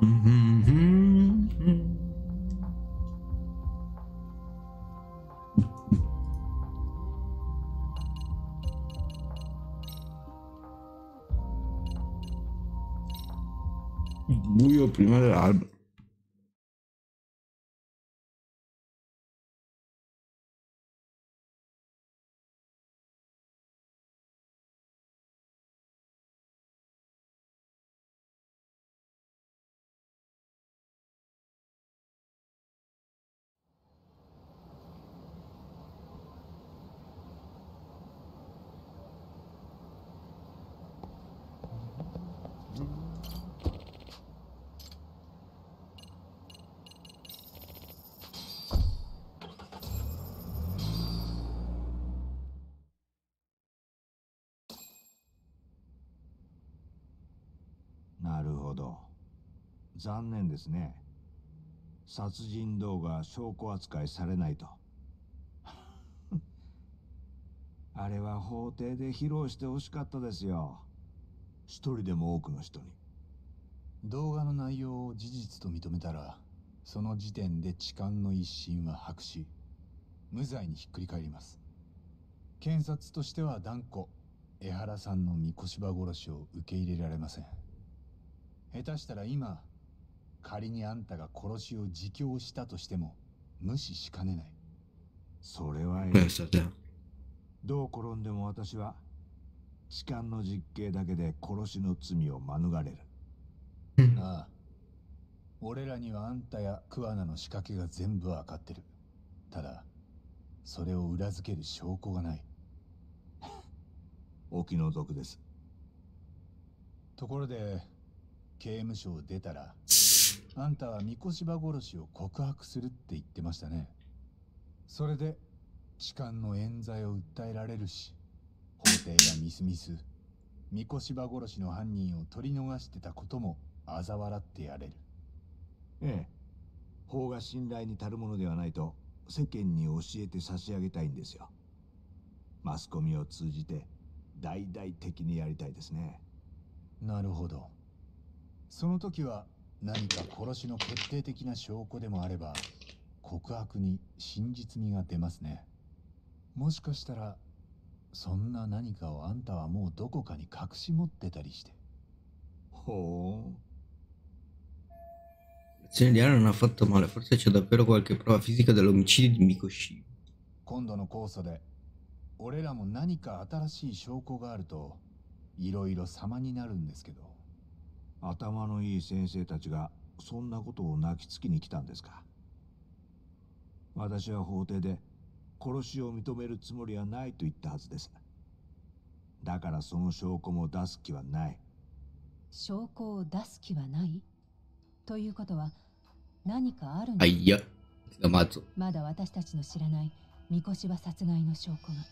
Buio prima dell'alba. なるほど。残念ですね。殺人動画証拠扱いされないと。あれは法廷で披露してほしかったですよ。一人でも多くの人に。 動画の内容を事実と認めたら、その時点で痴漢の一審は白紙、無罪にひっくり返ります。検察としては断固江原さんの三越場殺しを受け入れられません。下手したら今、仮にあんたが殺しを自供したとしても無視しかねない。 それはどう転んでも私は痴漢の実刑だけで殺しの罪を免れる。 ああ、俺らにはあんたや桑名の仕掛けが全部わかってる。ただそれを裏付ける証拠がない。 お気の毒です。 ところで刑務所を出たら、あんたは三越場殺しを告白するって言ってましたね。それで痴漢の冤罪を訴えられるし、法廷がみすみす三越場殺しの犯人を取り逃してたことも嘲笑ってやれる。 ええ、法が信頼に足るものではないと世間に教えて差し上げたいんですよ。マスコミを通じて大々的にやりたいですね。 なるほど。その時は何か殺しの決定的な証拠でもあれば、告白に真実味が出ますね。もしかしたらそんな何かをあんたはもうどこかに隠し持ってたりして。 ほう。 L'azione di Diana non ha fatto male, forse c'è davvero qualche prova fisica dell'omicidio di Mikoshi. 今度の控訴で俺らも何か新しい証拠があるといろいろ様になるんですけど。 頭のいい先生たちがそんなことを泣きつきに来たんですか。私は法廷で殺しを認めるつもりはないと言ったはずです。だからその証拠も出す気はない。 証拠を出す気はないということは何かあるんだ。いや、 まだ私たちの知らない三越場殺害の証拠が。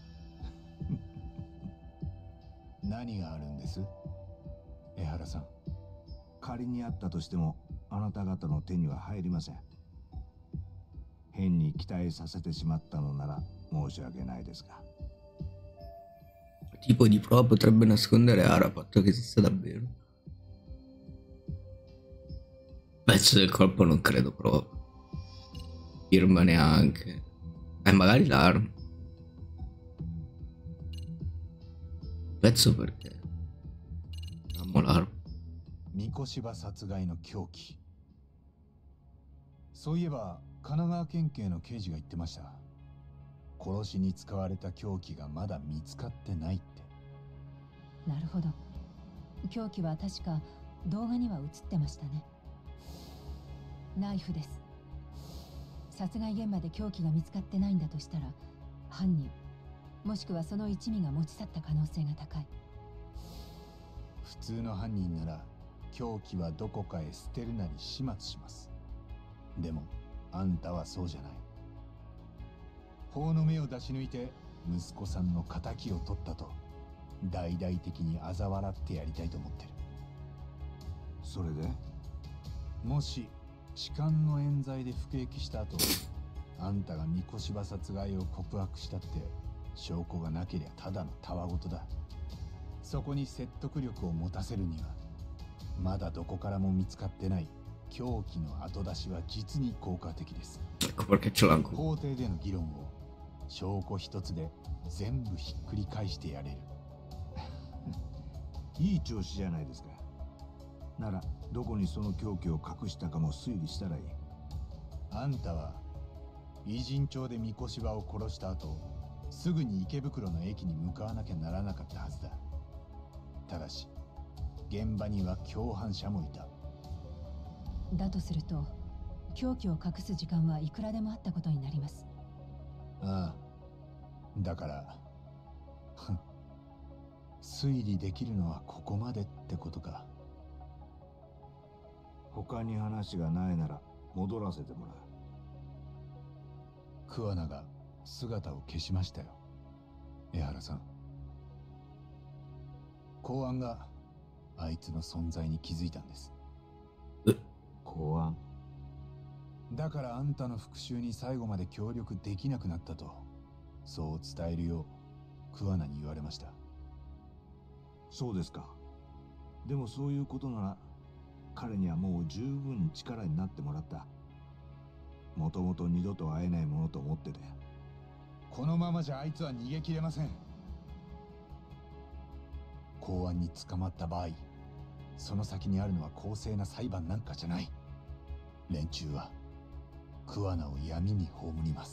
何があるんです江原さん。 仮にあったとしてもあなた方の手には入りません。変に期待させてしまったのなら申し訳ないですが。 Tipo di prova potrebbe nascondere Arafat che esiste davvero. Pezzo del corpo non credo proprio. Firma neanche. Magari l'arma. Pezzo perché? Amo l'arma. 三越場殺害の凶器。そういえば神奈川県警の刑事が言ってました。殺しに使われた凶器がまだ見つかってないって。 なるほど。凶器は確か動画には映ってましたね。ナイフです。殺害現場で凶器が見つかってないんだとしたら、犯人もしくはその一味が持ち去った可能性が高い。 普通の犯人なら凶器はどこかへ捨てるなり始末します。でもあんたはそうじゃない。法の目を出し抜いて息子さんの仇を取ったと大々的に嘲笑ってやりたいと思ってる。 それでもし痴漢の冤罪で服役した後、あんたが三越場殺害を告白したって証拠がなけりゃただのたわごとだ。そこに説得力を持たせるにはまだどこからも見つかってない凶器の後出しは実に効果的です。 Ecco perché ce l'ha ancora. 法廷での議論を証拠一つで全部ひっくり返してやれる。 いい調子じゃないですか。ならどこにその凶器を隠したかも推理したらいい。 あんたは偉人町で三越場を殺した後、すぐに池袋の駅に向かわなきゃならなかったはずだ。ただし現場には共犯者もいた。 だとすると凶器を隠す時間はいくらでもあったことになります。 ああ、だから推理できるのはここまでってことか。 他に話がないなら戻らせてもらう。 桑名が姿を消しましたよ、江原さん。公安があいつの存在に気づいたんです。 公安？ だからあんたの復讐に最後まで協力できなくなったと、そう伝えるよう桑名に言われました。 そうですか。でもそういうことなら彼にはもう十分力になってもらった。もともと二度と会えないものと思ってたよ。 このままじゃあいつは逃げ切れません。公安に捕まった場合、その先にあるのは公正な裁判なんかじゃない。連中は桑名を闇に葬ります。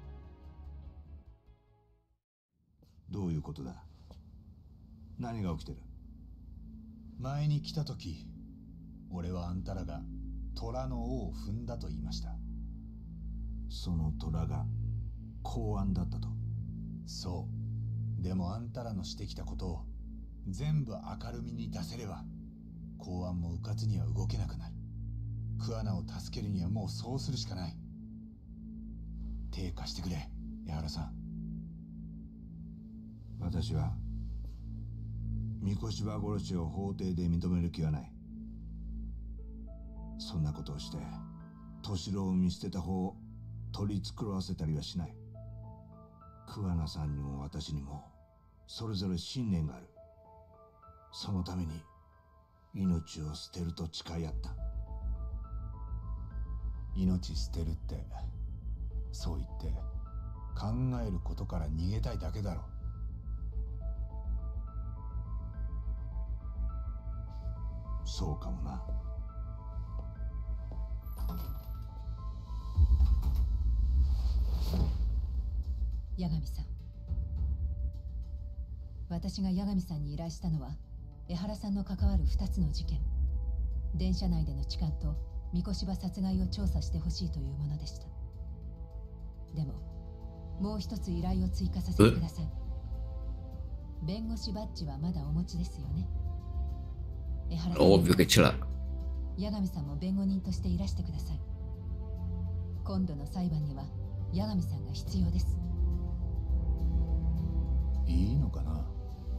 どういうことだ？何が起きてる？ 前に来た時、俺はあんたらが虎の尾を踏んだと言いました。 その虎が公安だったと？ そう。でもあんたらのしてきたことを全部明るみに出せれば、公安も迂闊には動けなくなる。桑名を助けるにはもうそうするしかない。手貸してくれ、江原さん。 私は三越場殺しを法廷で認める気はない。そんなことをして敏郎を見捨てた方を取り繕わせたりはしない。桑名さんにも私にもそれぞれ信念がある。そのために命を捨てると誓い合った。 命捨てるって、そう言って考えることから逃げたいだけだろ。 そうかもな。 八神さん、私が八神さんに依頼したのは江原さんの関わる2つの事件、電車内での痴漢と三越場殺害を調査してほしいというものでした。でももう一つ依頼を追加させてください。弁護士バッジはまだお持ちですよね？江原さん、 Ovvio che ce l'ha. 八神さんも弁護人としていらしてください。今度の裁判には八神さんが必要です。 いいのかな？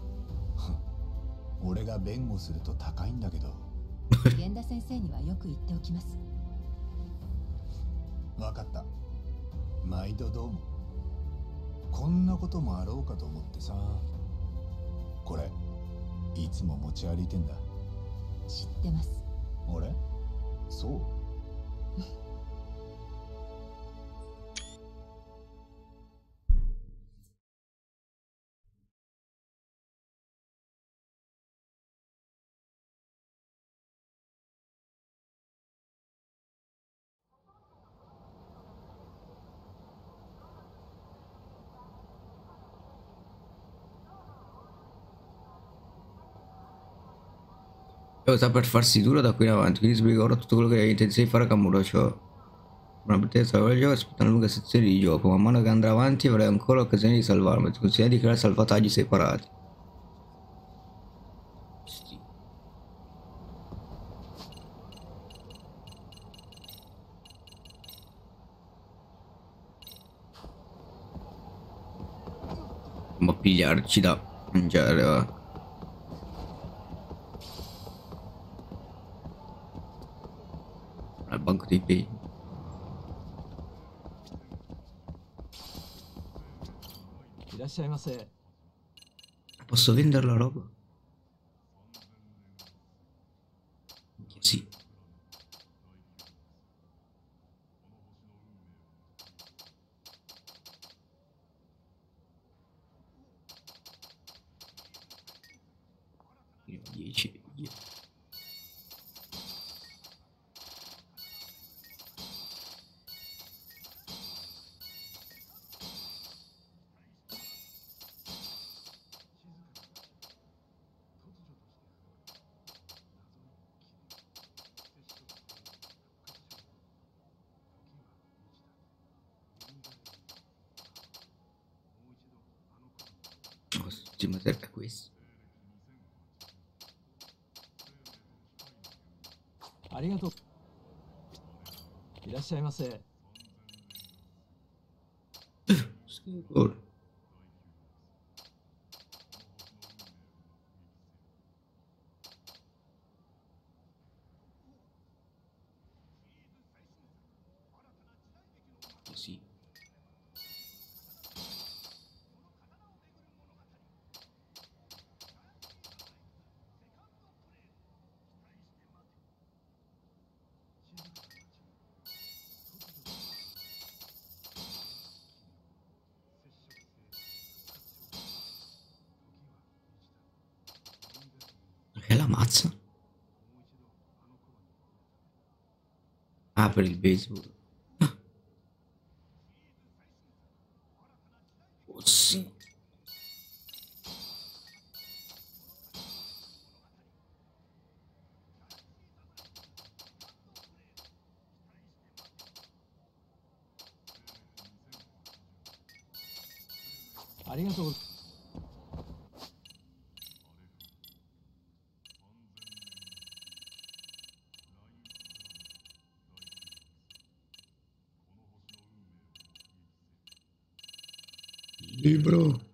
俺が弁護すると高いんだけど。 源田先生にはよく言っておきます。 わかった。毎度どうも。こんなこともあろうかと思ってさ。これいつも持ち歩いてんだ。 知ってます。 俺？そう？ Sta per farsi duro da qui in avanti, quindi spiega ora tutto quello che hai intenzione di fare a Kamurocho. Una pretesa del gioco, aspetta una lunga sezione di gioco, man mano che andrà avanti avrai ancora l'occasione di salvarmi, ti consiglio di creare salvataggi separati. Sì. Ma pigliarci da mangiare, va. Al banco dei pay. Posso vendere la roba? Sì. Io 10. Ci serve questo. ありがとう。いらっしゃいませ。 Ora. Sì. Che la mazza? Ah, per il baseball. Oh sì. Libro.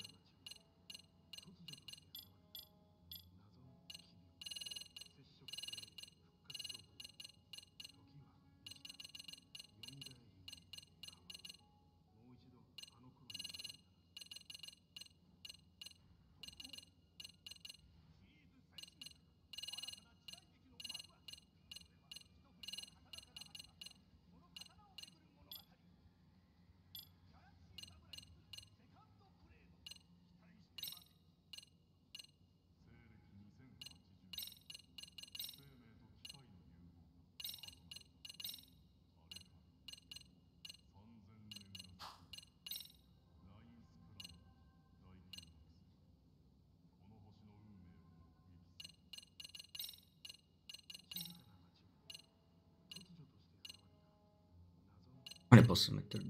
Ma ne posso mettere?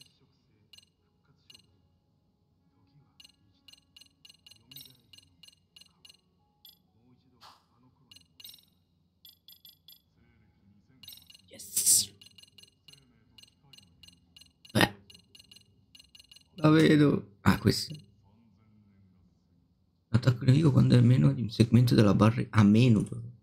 Yes. La vedo. Ah, questo. Attacco nemico quando è meno di un segmento della barra. A meno.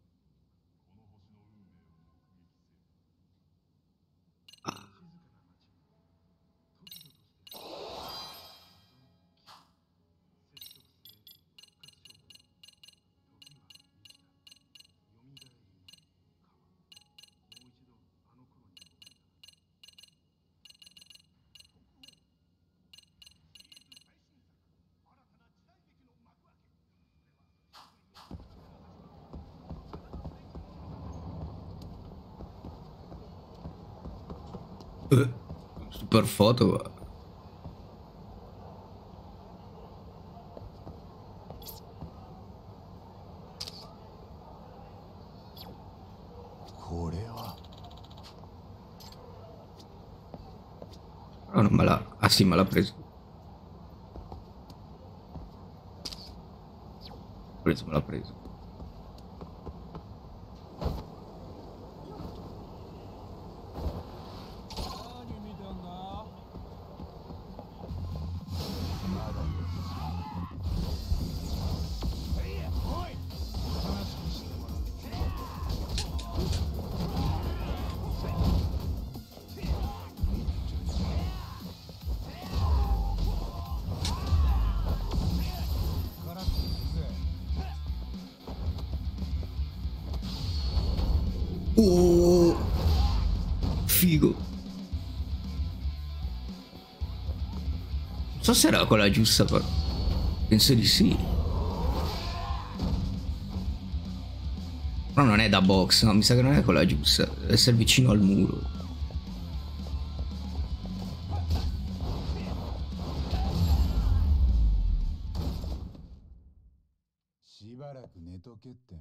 Super foto. Oh, non me l'ha. Ah sì, me l'ha preso. Me l'ha preso. Oh, figo. Non so se era quella giusta, però. Penso di sì. Però non è da box, no? Mi sa che non è quella giusta. Deve essere vicino al muro. しばらく寝とけっての。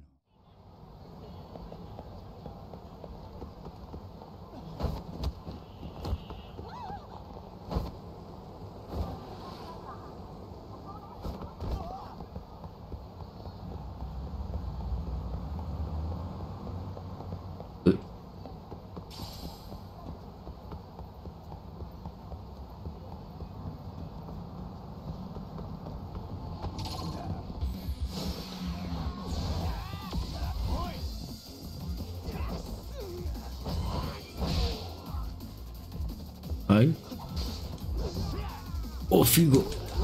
Vai. Oh, figo.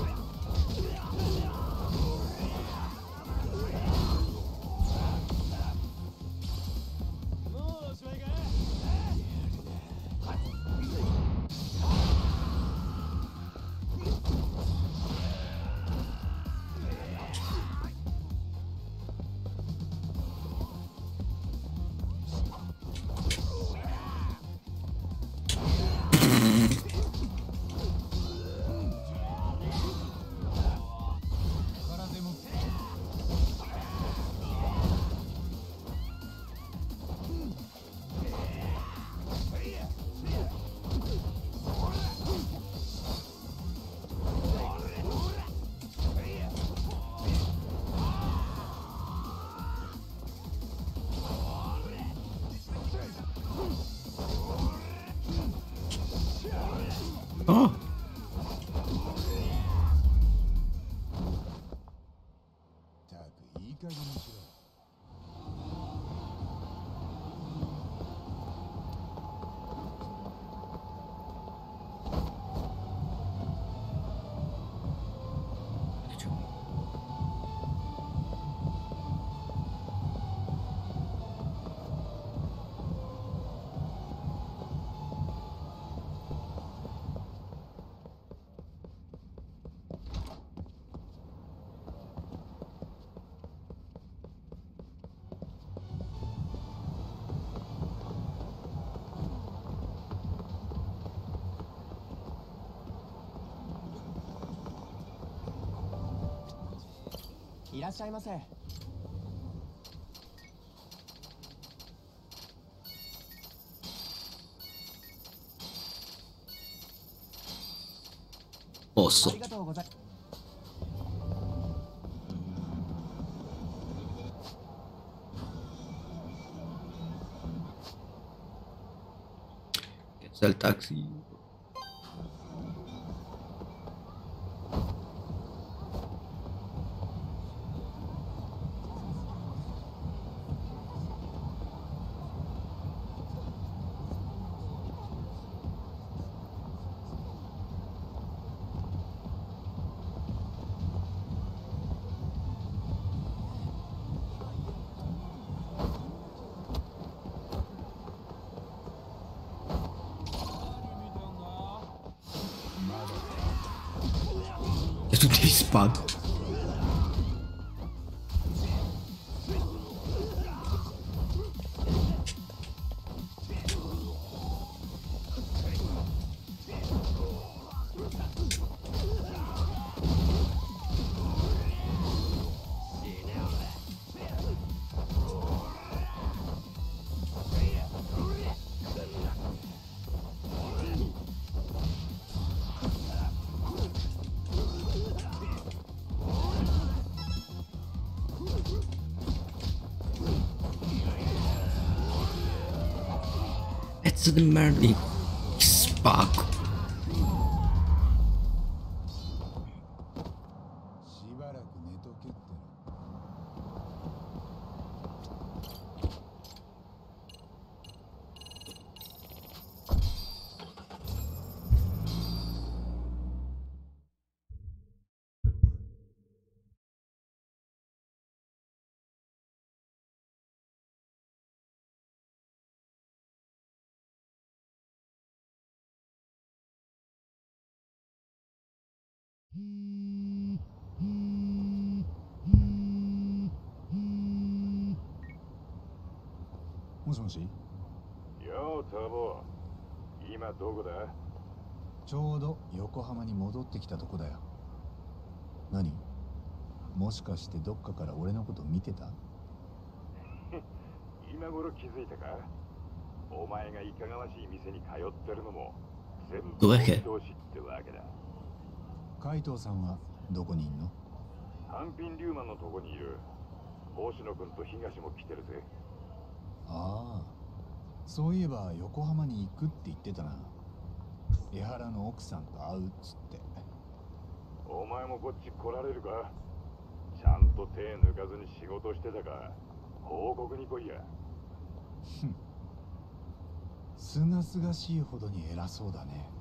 Oh. たくいい加減にしろ。 いらっしゃいませ。あ Posso. りがとうござい。 Piazza del taxi. E tutti spad. Pezzo di merda. Spacco. もしもし。 ようタボ、今どこだ？ ちょうど横浜に戻ってきたとこだよ。何？もしかしてどっかから俺のこと見てた？ 今頃気づいたか？お前がいかがわしい店に通ってるのも全部同士ってわけだ。 海藤さんはどこにいんの？ 単品リューマンのとこにいる。星野君と東も来てるぜ。 ああ、そういえば横浜に行くって言ってたな。江原の奥さんと会うっつって。 お前もこっち来られるか？ちゃんと手抜かずに仕事してたか報告に来いや。 すがすがしいほどに偉そうだね。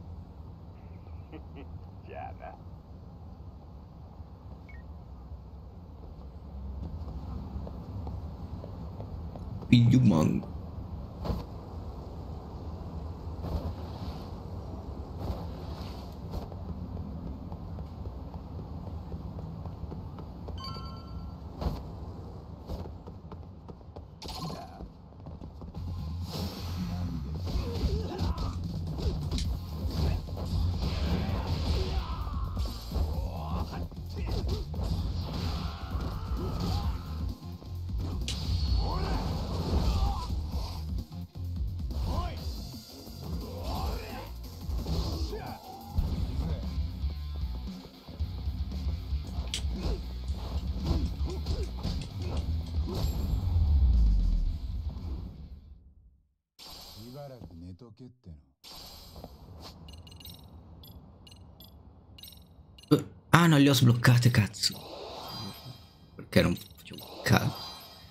じゃあな。 Pinjaman. しばらく寝とけっての。 Ah, non li ho sbloccate, cazzo. Perché non facevo cazzo.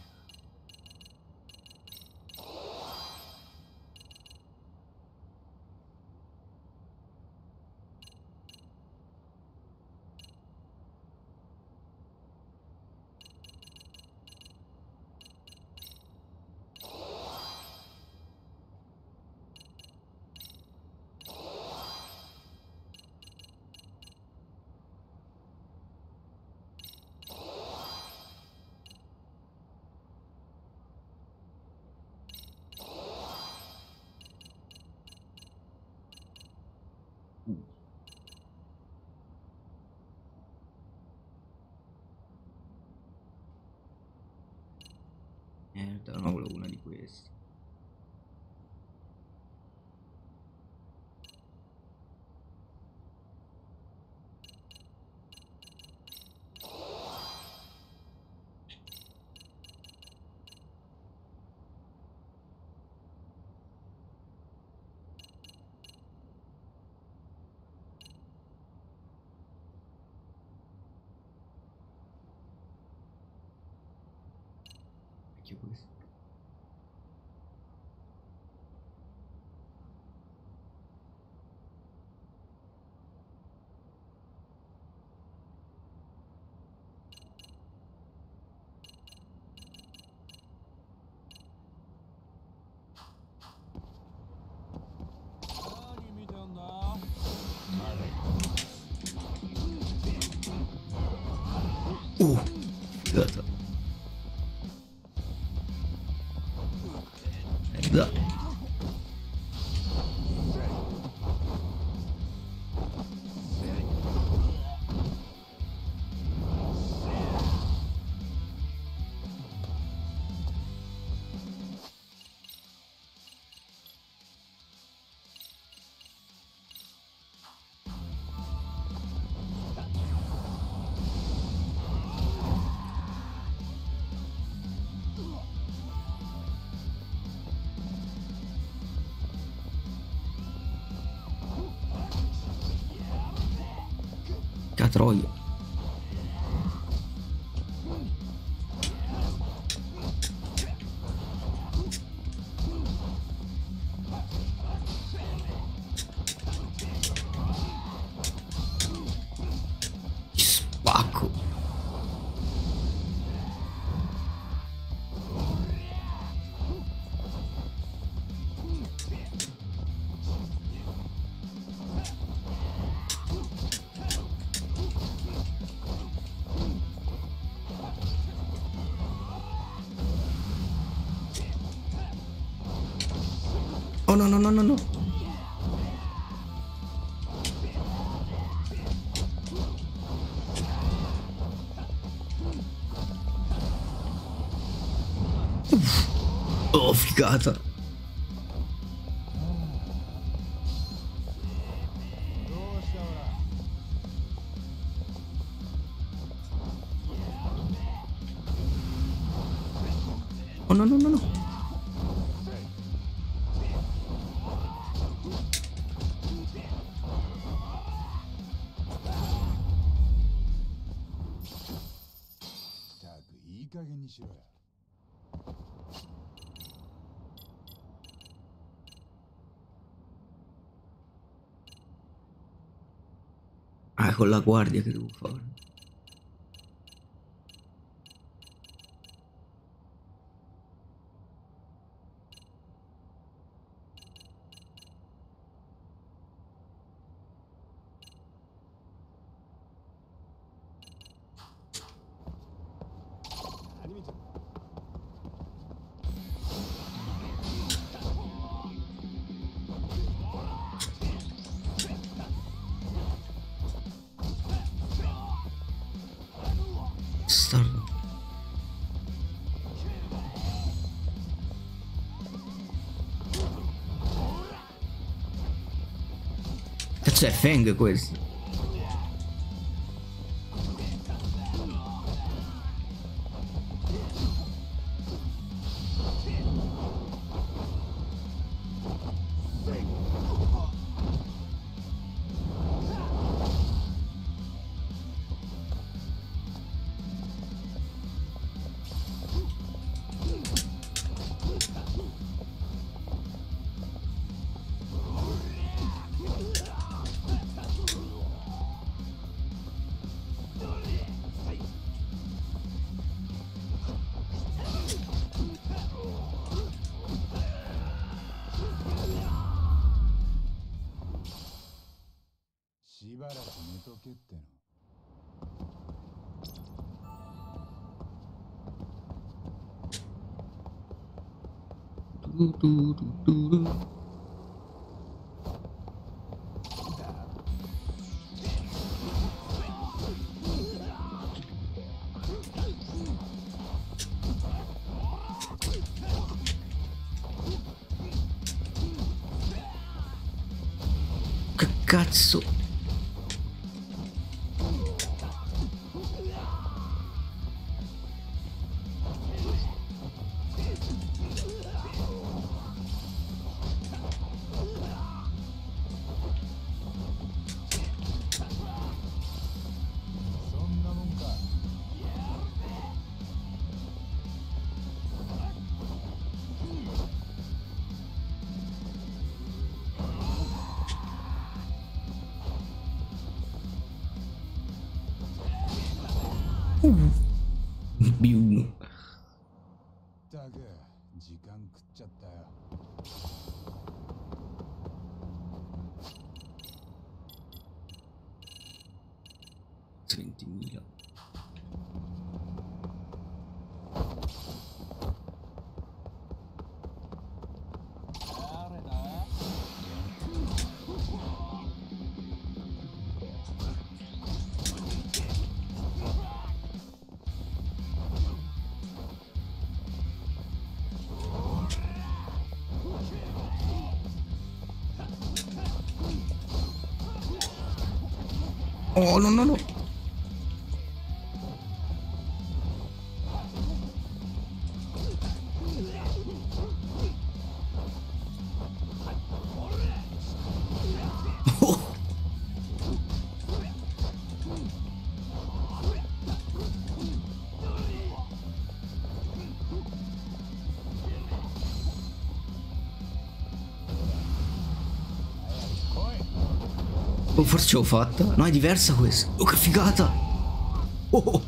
Non volevo una di queste. Che questo? Figata. Da. Troia. Spacco. Oh no no no no no. Oh, figata. どうしたオラ。 Oh no no no no. たくいい加減にしろよ。 Ah, con la guardia che devo fare. Bastardo. Cazzo è Feng questo? しばらく寝とけっての。 Che cazzo? B1. たく時間食っちゃったよ。 20.000. Oh no no no. Oh. Oh, forse ce l'ho fatta. No, è diversa questa. Oh, che figata. Oh.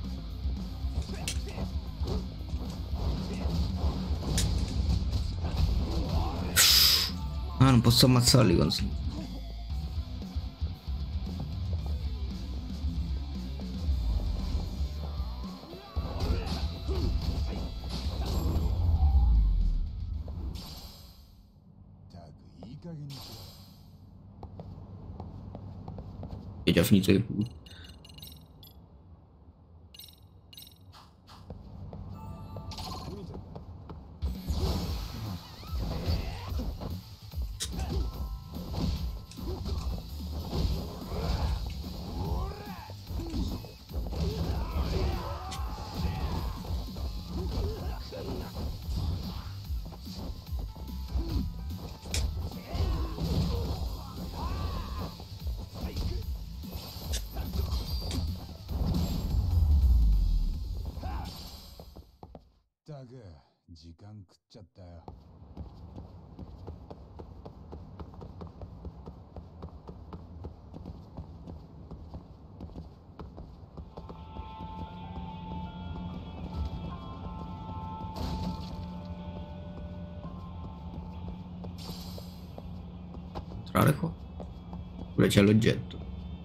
Ah, non posso ammazzarli con... 加減にしろ。 E già finito di più. だが時間食っちゃったよ。 Entrare qua. Dove c'è l'oggetto.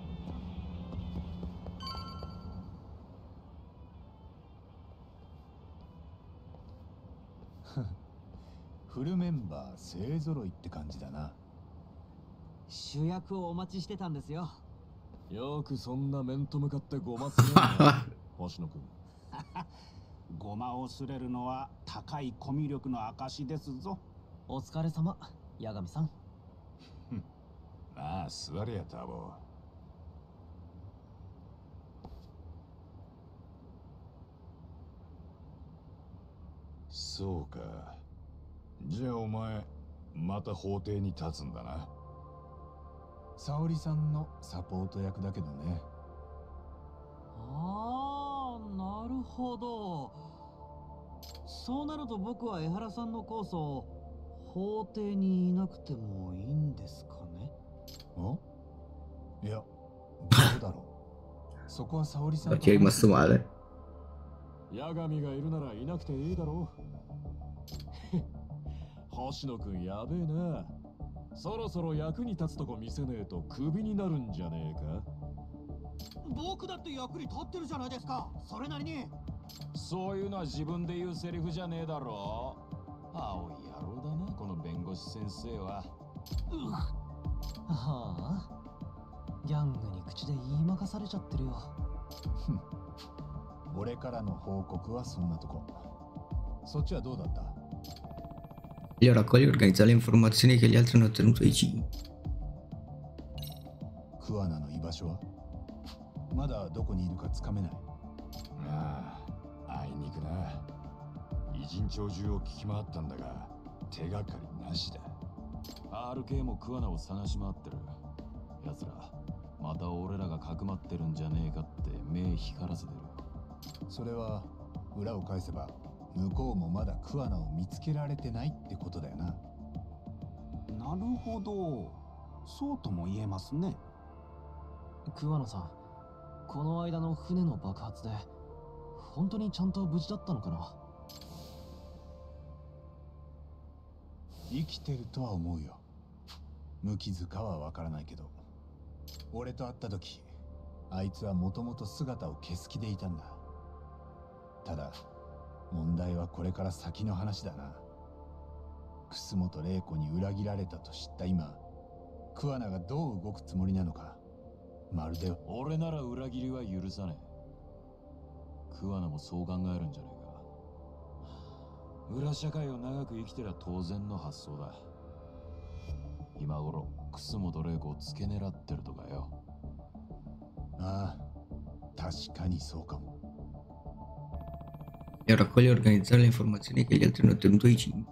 フルメンバー勢ぞろいって感じだな。 主役をお待ちしてたんですよ。 よくそんな面と向かってごますねえ星野君。 ごまをすれるのは高いコミュ力の証ですぞ。 お疲れ様、八神さん。 まあ座れやターボ。そうか。じゃあお前また法廷に立つんだな。 沙織さんのサポート役だけどね。 ああ、なるほど。そうなると僕は江原さんの控訴、法廷にいなくてもいいんですかね。 お？いや、どうだろう。そこは沙織さん Perché è rimasto male. 八神がいるならいなくていいだろう。星野君やべえな。そろそろ役に立つとこ見せねえとクビになるんじゃねえか。 僕だって役に立ってるじゃないですか。それなりに。 そういうのは自分で言うセリフじゃねえだろ。青い野郎だなこの弁護士先生は。 はあ、ギャングに口で言いまかされちゃってるよ。 俺からの報告はそんなとこ。そっちはどうだった？ Io raccoglio e organizzo le informazioni che gli altri hanno ottenuto dai cigni. クワナの居場所はまだどこにいるかつかめない。 ああ、あいにくな。偉人鳥獣を聞き回ったんだが手がかりなしだ。 RK も桑名を探し回ってる。奴らまた俺らがかくまってるんじゃねえかって目光らせてる。 それは裏を返せば向こうもまだクワナを見つけられてないってことだよな。 なるほど、そうとも言えますね。 桑野さん、この間の船の爆発で本当にちゃんと無事だったのかな。 生きてるとは思うよ。無傷かはわからないけど、俺と会った時あいつはもともと姿を消す気でいたんだ。ただ問題はこれから先の話だな。楠本玲子に裏切られたと知った今、桑名がどう動くつもりなのか、まるで。 俺なら裏切りは許さねえ。桑名もそう考えるんじゃねえか。裏社会を長く生きてりゃ当然の発想だ。今頃楠本玲子を付け狙ってるとかよ。 ああ、確かにそうかも。 Io raccoglio e organizzare le informazioni che gli altri hanno ottenuto dai cigni.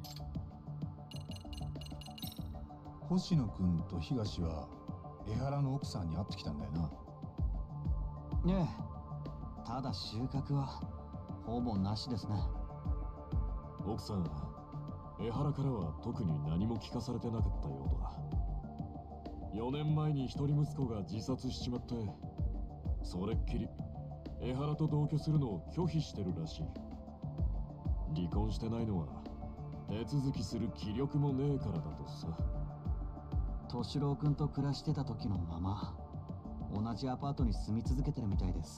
星野くんと東は江原の奥さんに会ってきたんだよな。 ええ、ただ収穫はほぼなしですね。 奥さん、江原からは特に何も聞かされてなかったようだ。4年前に一人息子が自殺しちまって、それっきり江原と同居するのを拒否してるらしい。離婚してないのは手続きする気力もねえからだとさ。 敏郎くんと暮らしてた時のまま同じアパートに住み続けてるみたいです。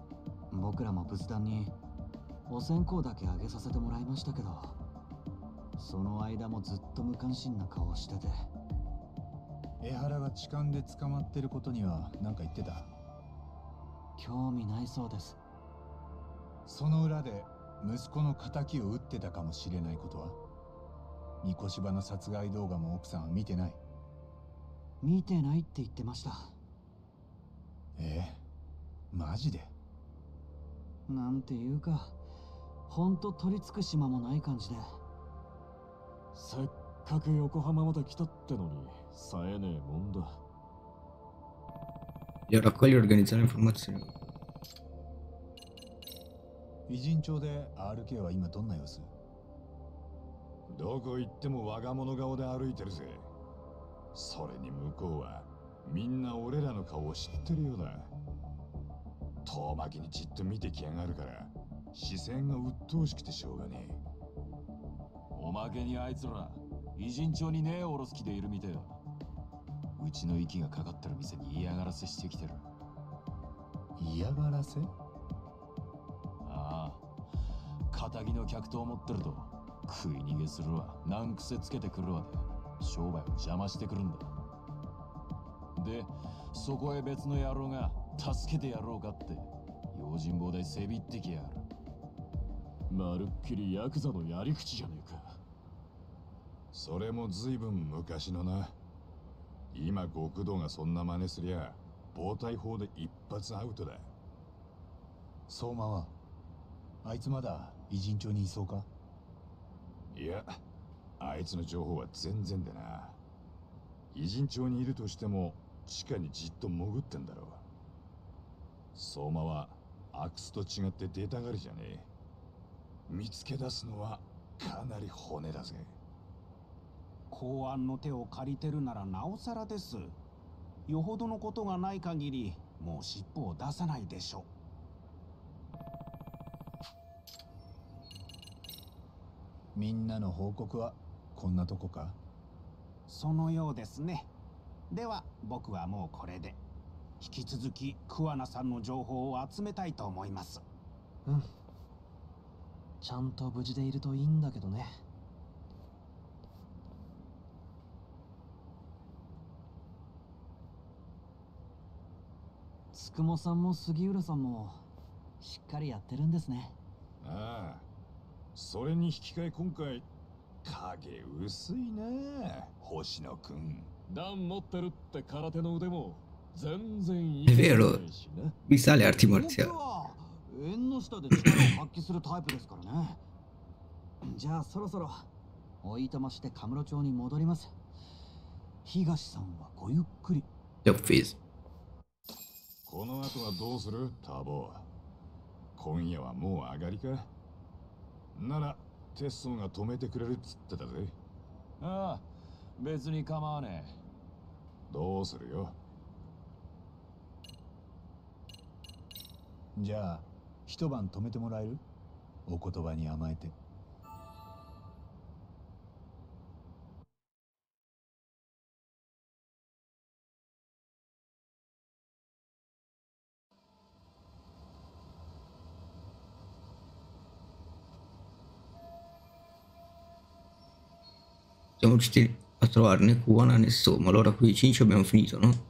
僕らも仏壇にお線香だけあげさせてもらいましたけど、 その間もずっと無関心な顔をしてて。 江原が痴漢で捕まってることには何か言ってた？ 興味ないそうです。 その裏で息子の仇を撃ってたかもしれないことは？三越柴の殺害動画も奥さんは見てない？ 見てないって言ってました。 マジで？ なんていうか、ほんと取り付く島もない感じで。 せっかく横浜まで来たってのに、冴えねえもんだ。 Io raccogli e organizzo le informazioni. 偉人町で RK は今どんな様子？ どこ行っても我が物顔で歩いてるぜ。それに向こうはみんな俺らの顔を知ってるようだ。遠巻きにじっと見てきやがるから視線が鬱陶しくてしょうがねえ。 おまけにあいつら偉人町にねえおろす気でいるみてえだ。うちの息がかかってる店に嫌がらせしてきてる。 嫌がらせ？ ああ、仇の客と思ってると食い逃げするわ、難癖つけてくるわで商売を邪魔してくるんだ。で、そこへ別の野郎が助けてやろうかって用心棒でせびってきやがる。まるっきりヤクザのやり口じゃねえか。 それも随分昔のな。今極道がそんな真似すりゃ暴対法で一発アウトだ。 相馬はあいつまだ偉人町にいそうか？ いや、あいつの情報は全然でな。偉人町にいるとしても地下にじっと潜ってんだろう。相馬はアクスと違って出たがりじゃねえ。見つけ出すのはかなり骨だぜ。 公安の手を借りてるならなおさらです。よほどのことがない限りもう尻尾を出さないでしょう。みんなの報告はこんなとこか？ そのようですね。では僕はもうこれで。引き続き桑名さんの情報を集めたいと思います。 うん。ちゃんと無事でいるといいんだけどね。つくもさんも杉浦さんもしっかりやってるんですね。 ああ、それに引き換え今回影薄いな、星野くん。 段持ってるって空手の腕も全然いい È vero, mi sa le arti marziali. 僕は縁の下で力を発揮するタイプですからね。じゃあそろそろおいとましてカムロ町に戻ります。東さんはごゆっくり。 Ti ho offeso. この後はどうするターボ？今夜はもう上がりか？ならテッソンが止めてくれるっつってたぜ。 ああ、別に構わねえ。 どうするよ。 じゃあ一晩泊めてもらえる？お言葉に甘えて。 Siamo riusciti a trovare né Kuwana né Soma. Allora qui i Cinci abbiamo finito, no?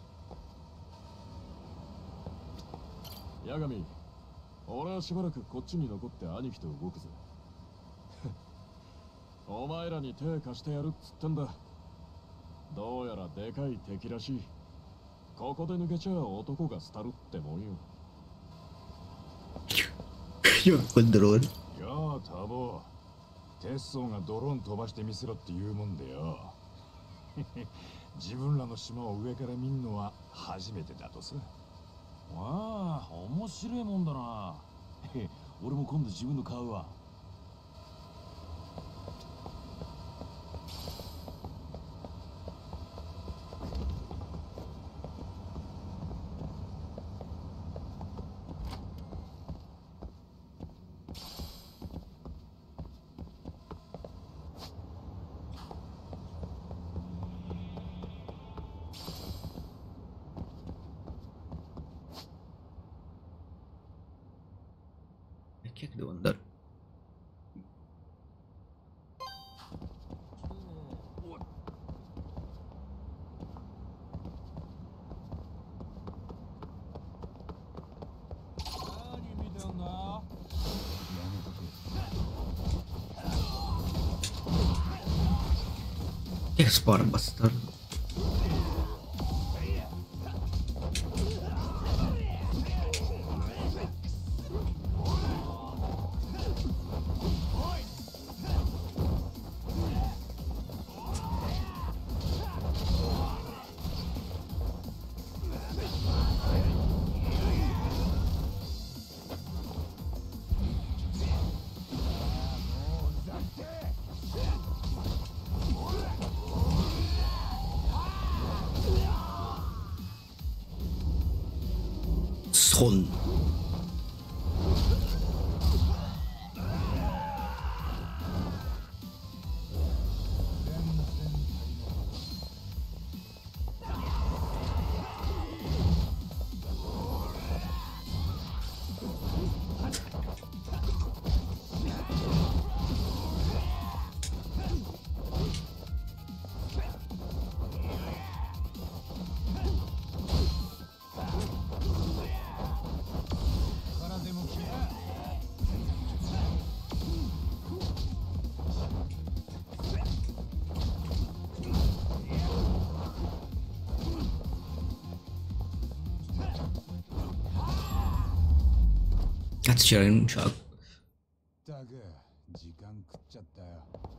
八神、俺はしばらくこっちに残って兄貴と動くぜ。お前らに手貸してやるっつってんだ。どうやらでかい敵らしい。ここで抜けちゃ男が廃るってもんよ。 Io quel drone. やあターボ、テッソンがドローン飛ばしてみせろって言うもんでよ。自分らの島を上から見んのは初めてだとさ。 ああ、面白いもんだな。俺も今度自分の買うわ。 Perché che devo andare? Che spara bastardo. 손. Cazzo c'era rinunciato. ったく時間食っちゃったよ。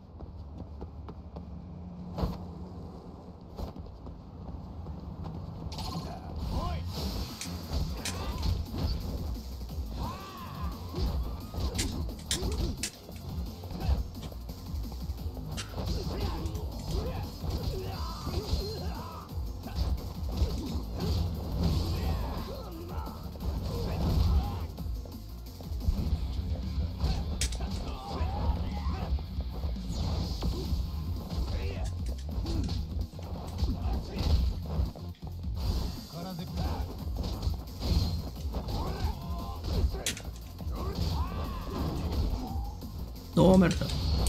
No, merda.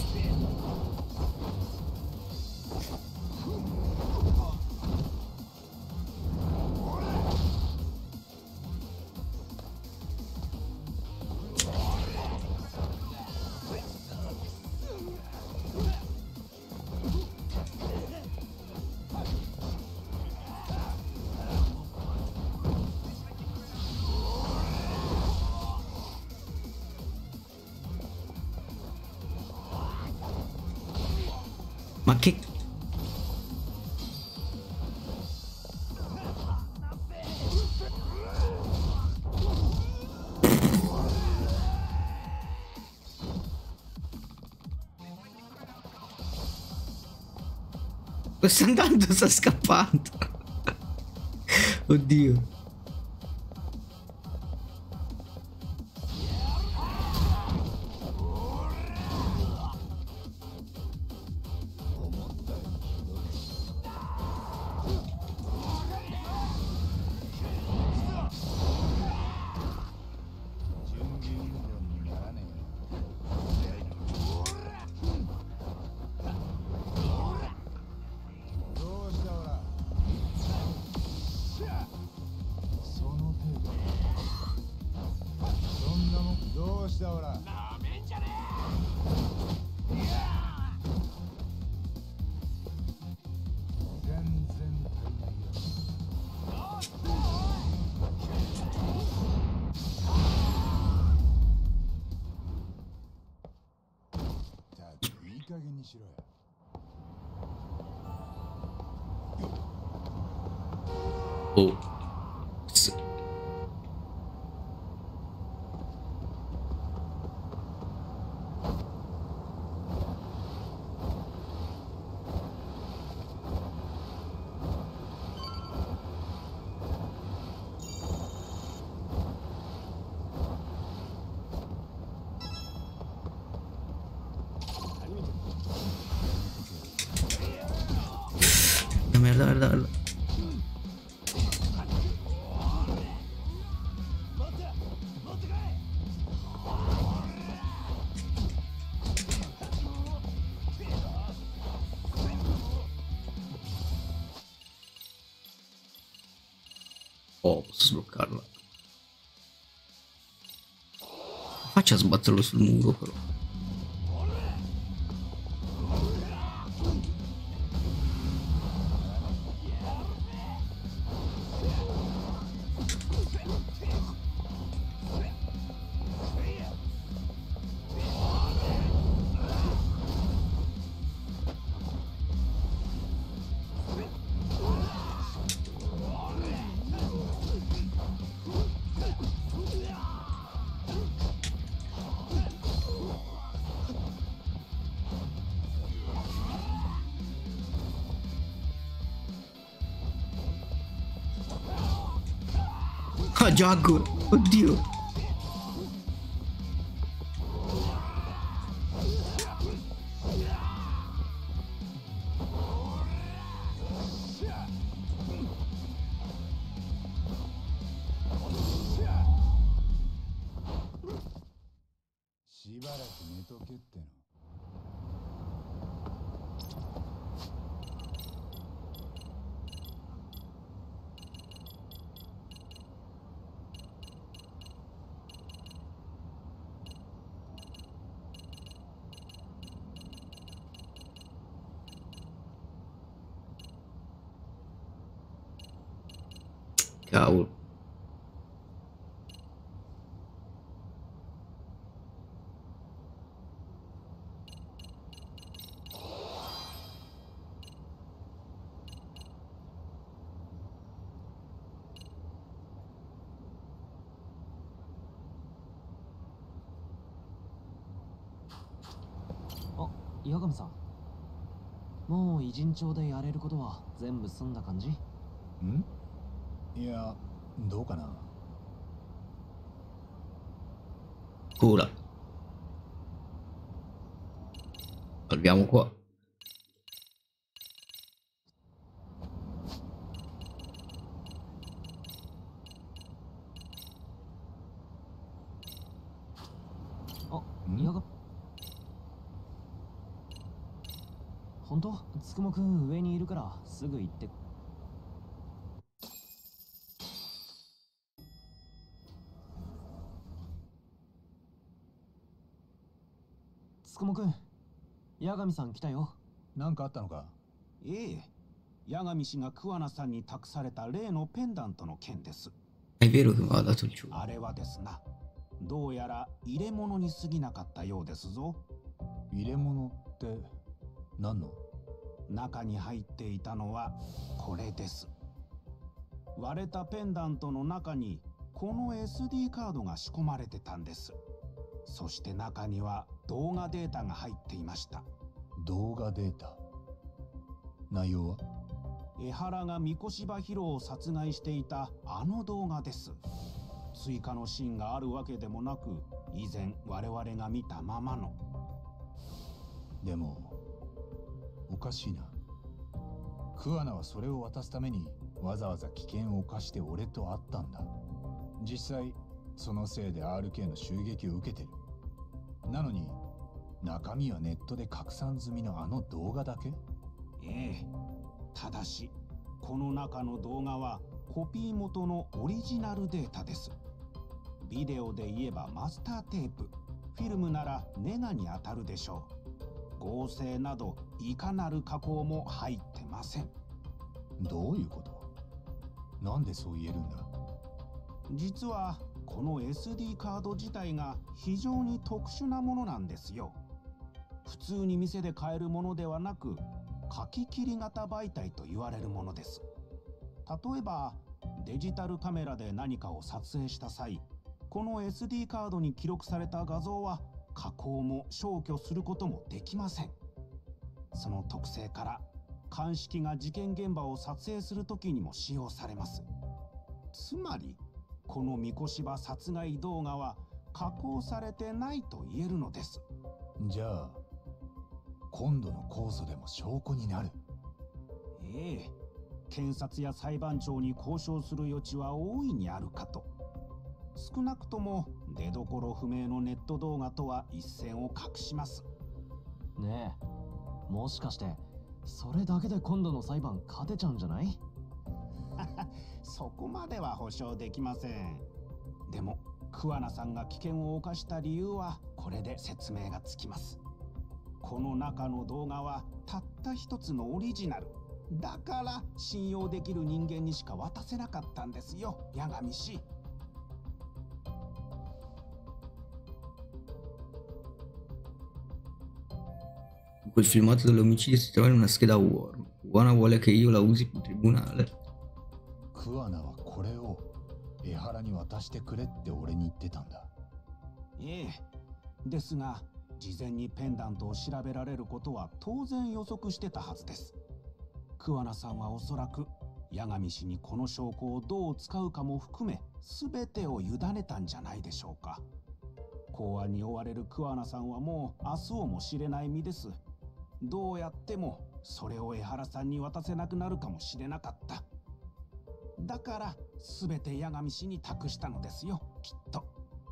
Ma che... Sto andando, sta scappando. Oddio. Oh. Merda, merda, merda. Oh, posso sbloccarla. Faccia sbatterlo sul muro però. So jago. Oddio. しばらく寝とけっての。 Cavolo. Ah, 八神さん。もう偉人帳でやれることは全部済んだ感じ？ ん？いや、どうかな。 Ora. Arriviamo qua. Ah, 八神。本当？つくもくん上にいるからすぐ行って。つくもくん、八神さん来たよ。 なんかあったのか？ ええ、八神氏が桑名さんに託された例のペンダントの件です。 È vero che mi ha dato il gioco. あれはですな、どうやら入れ物に過ぎなかったようですぞ。 入れ物って何の？ 中に入っていたのはこれです。割れたペンダントの中にこの SD カードが仕込まれてたんです。そして中には動画データが入っていました。 動画データ。内容は？ 江原が三越場博を殺害していたあの動画です。追加のシーンがあるわけでもなく、以前我々が見たままの。 でもおかしいな。桑名はそれを渡すためにわざわざ危険を冒して俺と会ったんだ。実際そのせいで RK の襲撃を受けてる。なのに中身はネットで拡散済みのあの動画だけ？ ええ、ただしこの中の動画はコピー元のオリジナルデータです。ビデオで言えばマスターテープ、フィルムならネガに当たるでしょう。合成などいかなる加工も入ってません。 どういうこと？なんでそう言えるんだ？ 実はこの SD カード自体が非常に特殊なものなんですよ。普通に店で買えるものではなく、書き切り型媒体と言われるものです。例えばデジタルカメラで何かを撮影した際、この SD カードに記録された画像は加工も消去することもできません。その特性から鑑識が事件現場を撮影するときにも使用されます。つまりこの三越場殺害動画は加工されてないと言えるのです。 じゃあ今度の控訴でも証拠になる？ ええ、検察や裁判長に交渉する余地は大いにあるかと。少なくとも出どころ不明のネット動画とは一線を画します。 ねえ、もしかしてそれだけで今度の裁判勝てちゃうんじゃない？ そこまでは保証できません。でも桑名さんが危険を冒した理由はこれで説明がつきます。この中の動画はたった一つのオリジナルだから信用できる人間にしか渡せなかったんですよ、八神氏。 Quel filmato dell'omicidio si trova in una scheda Word. Wana vuole che io la usi in tribunale. 桑名はこれを江原に渡してくれって俺に言ってたんだ。 ええ、ですが事前にペンダントを調べられることは当然予測してたはずです。桑名さんはおそらく八神氏にこの証拠をどう使うかも含め全てを委ねたんじゃないでしょうか。公安に追われる桑名さんはもう明日をも知れない身です。どうやってもそれを江原さんに渡せなくなるかもしれなかった。だから全て八神氏に託したのですよ、きっと。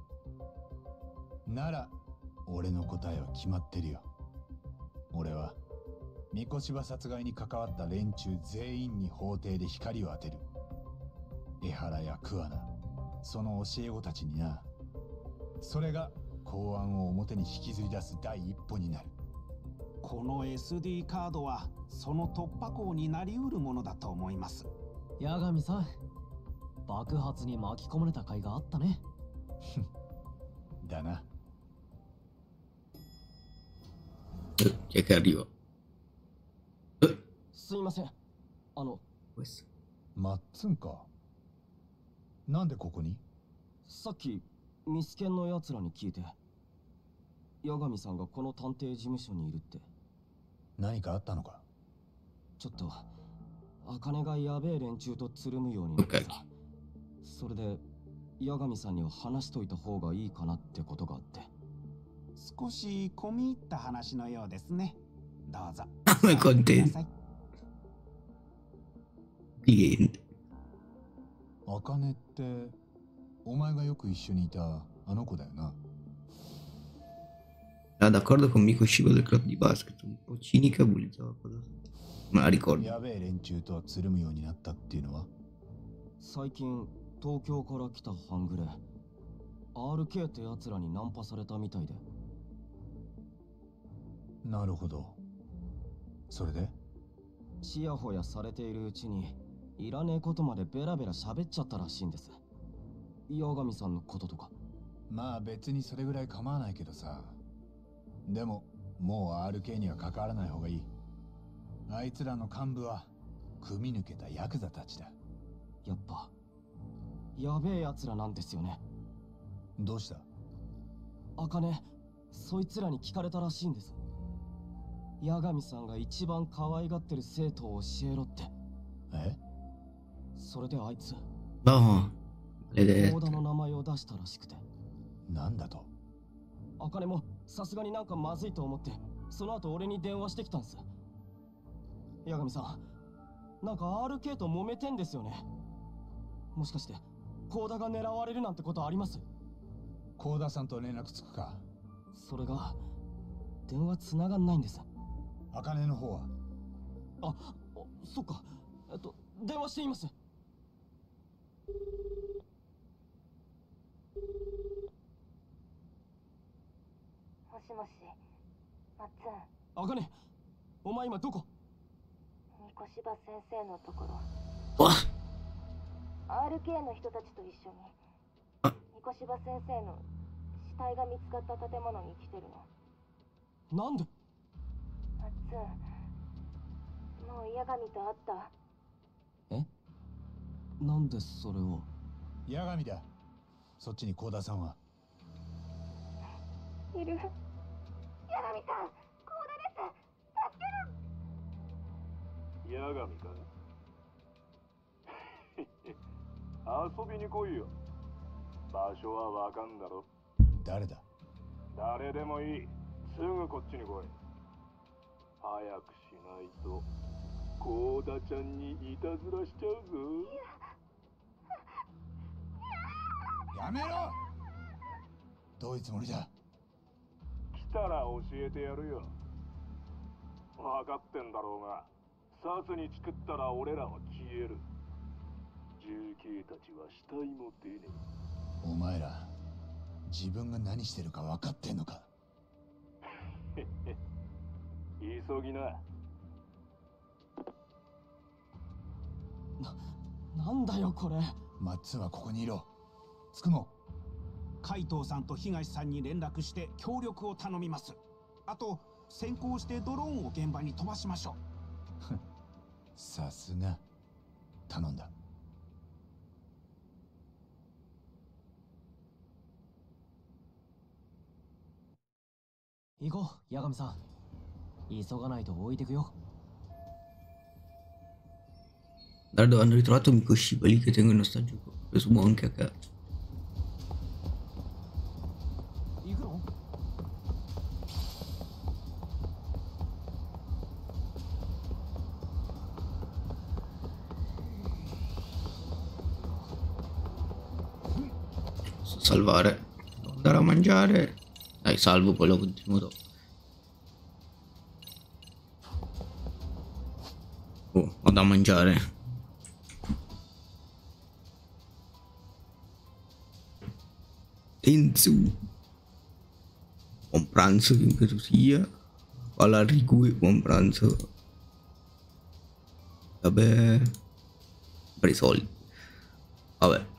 なら俺の答えは決まってるよ。俺は三越場殺害に関わった連中全員に法廷で光を当てる。江原や桑名、その教え子たちにな。それが公安を表に引きずり出す第一歩になる。 この SD カードはその突破口になりうるものだと思います。 八神さん、爆発に巻き込まれた甲斐があったね。 だな。 Checa arriba. すいません。 Pues. マッツンか。なんでここに？ さっきミスケンのやつらに聞いて、八神さんがこの探偵事務所にいるって。 何かあったのか？ ちょっと茜がやべえ連中とつるむようになってさ、それで八神さんには話しといた方がいいかなってことがあって。 少し込み入った話のようですね。どうぞ。 Me conté. Bien. 茜ってお前がよく一緒にいたあの子だよな。 D'accordo con Miko Shiba del club di basket, un po' cinica, bullizzava cosa. Ma ricordo. やべえ連中とつるむようになったっていうのは？ 最近東京から来た半グレ RK ってやつらにナンパされたみたいで。 なるほど。それで？ ちやほやされているうちにいらねえことまでベラベラ喋っちゃったらしいんです。八神さんのこととか。 まあ別にそれぐらい構わないけどさ。でももう RK には関わらない方がいい。あいつらの幹部は組み抜けたヤクザたちだ。 やっぱやべえやつらなんですよね。 どうした？ 茜、そいつらに聞かれたらしいんです。八神さんが一番可愛がってる生徒を教えろって。 え？ それであいつ No. Le 大田の名前を出したらしくて。 なんだと？ 茜もさすがになんかまずいと思って、その後俺に電話してきたんです。八神さん、なんか RK と揉めてんですよね。もしかして高田が狙われるなんてことあります？ 高田さんと連絡つくか？ それが電話繋がんないんです。 茜の方は？ あ、そっか。電話しています。 もしもし、マッツン。 茜、お前今どこ？ 三越場先生のところ。 What? RK の人たちと一緒に三越場先生の死体が見つかった建物に来てるの。 なんで？ マッツン、もう八神と会った？ え？なんでそれを？ 八神だ。そっちに高田さんは？ いる。八神さん、高田です。助けろ。 八神か遊びに来いよ。場所はわかんだろ。 誰だ？ 誰でもいい。すぐこっちに来い。早くしないとコウダちゃんにいたずらしちゃうぞ。 やめろ！どういうつもりだ？ 来たら教えてやるよ。分かってんだろうが、サツにチクったら俺らは消える。重慶たちは死体も出ねえ。 お前ら自分が何してるか分かってんのか？ 急ぎな。 なんだよこれ。 マッツンはここにいろ。つくも。 海藤さんと東さんに連絡して協力を頼みます。あと先行してドローンを現場に飛ばしましょう。 さすが。頼んだ。 行こう、八神さん。急がないと置いてくよ。 Da dove hanno ritrovato Mikoshiba, lì che tengo in ostaggio. Presumo anche a casa. Salvare, devo andare a mangiare. Dai, salvo, poi lo continuo dopo. Oh, ho da mangiare. Tenzu. Buon pranzo, chiunque tu sia. Alla Rigui, buon pranzo. Vabbè. Per i soldi. Vabbè.